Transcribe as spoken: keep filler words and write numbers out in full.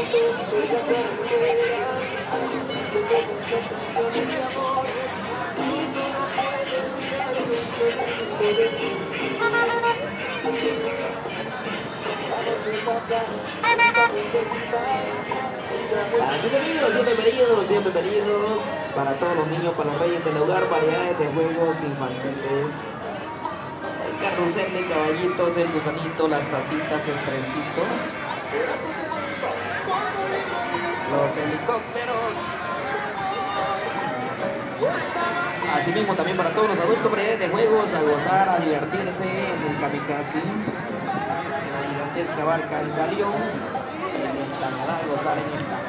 Así que amigos, siempre bienvenidos, siempre bienvenidos para todos los niños, para los reyes del hogar, variedades de juegos infantiles. El carrusel de caballitos, el gusanito, las tacitas, el trencito. Los helicópteros. Asimismo también para todos los adultos, variedades de juegos, a gozar, a divertirse en el kamikaze, en la gigantesca barca, el galeón, en el Canadá, a gozar en el